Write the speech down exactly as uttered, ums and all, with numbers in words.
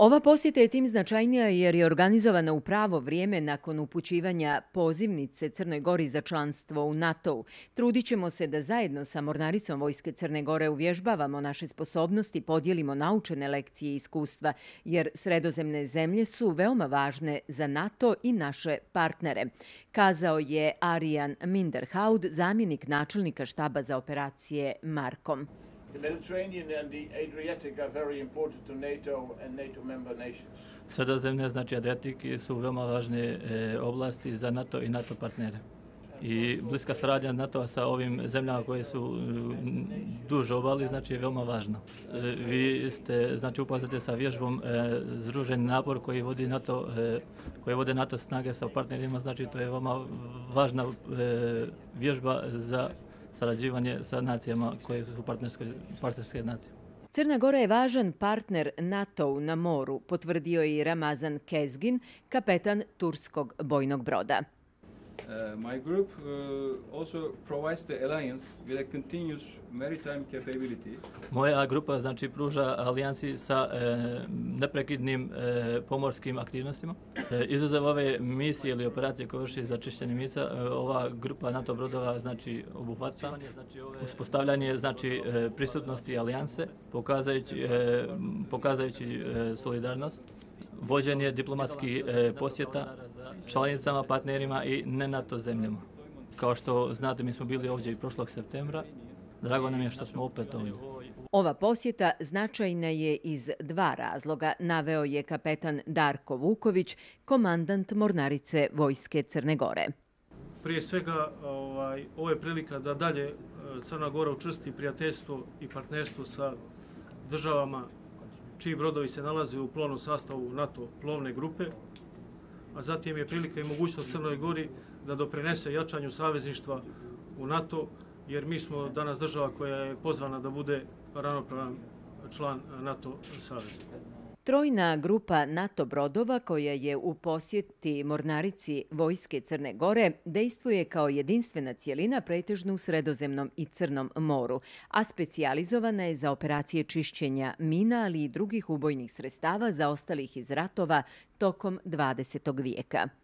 Ova posjeta je tim značajnija jer je organizovana u pravo vrijeme nakon upućivanja pozivnice Crnoj Gori za članstvo u NATO-u. Trudit ćemo se da zajedno sa mornaricom Vojske Crne Gore uvježbavamo naše sposobnosti, podijelimo naučene lekcije i iskustva, jer sredozemne zemlje su veoma važne za NATO i naše partnere, kazao je Arjan Minderhout, zamjenik načelnika štaba za operacije Markom. The Mediterranean and the Adriatic are very important to NATO and NATO member nations. Sredozemne, znači Adriatik, su veoma važne e, oblasti za NATO i NATO partnere. I bliska saradnja NATO-a sa ovim zemljama koje su duže obali, znači je veoma važno. E, vi ste, znači, upoznati sa vježbom e, združeni napor koji vodi NATO, e, koje vode NATO snage sa partnerima, znači to je veoma važna e, vježba za sarađivanje sa nacijama koje su partnerske nacije. Crna Gora je važan partner NATO-u na moru, potvrdio je i Ramazan Kezgin, kapetan turskog bojnog broda. Uh, my group uh, also provides the alliance with a continuous maritime capability. Moja grupa, znači, pruža alijansi sa e, neprekidnim e, pomorskim aktivnostima. E, izuzev ove misije ili operacije koje vrši za čišćenje misa, e, ova grupa NATO brodova, znači, obuhvata uspostavljanje, znači, e, prisutnosti alijanse, pokazajući, e, pokazajući e, solidarnost, vođenje diplomatskih e, posjeta članicama, partnerima i ne NATO zemljama. Kao što znate, mi smo bili ovdje i prošlog septembra. Drago nam je što smo opet ovdje. Ova posjeta značajna je iz dva razloga, naveo je kapetan Darko Vuković, komandant mornarice Vojske Crne Gore. Prije svega, ovaj, ovo je prilika da dalje Crna Gora učvrsti prijateljstvo i partnerstvo sa državama čiji brodovi se nalaze u plovnom sastavu NATO plovne grupe, a zatim je prilika i mogućnost Crnoj Gori da doprinese jačanju savezništva u NATO, jer mi smo danas država koja je pozvana da bude ravnopravan član NATO saveza. Trojna grupa NATO brodova koja je u posjeti mornarici Vojske Crne Gore dejstvuje kao jedinstvena cijelina pretežno u Sredozemnom i Crnom moru, a specijalizovana je za operacije čišćenja mina, ali i drugih ubojnih sredstava zaostalih iz ratova tokom dvadesetog vijeka.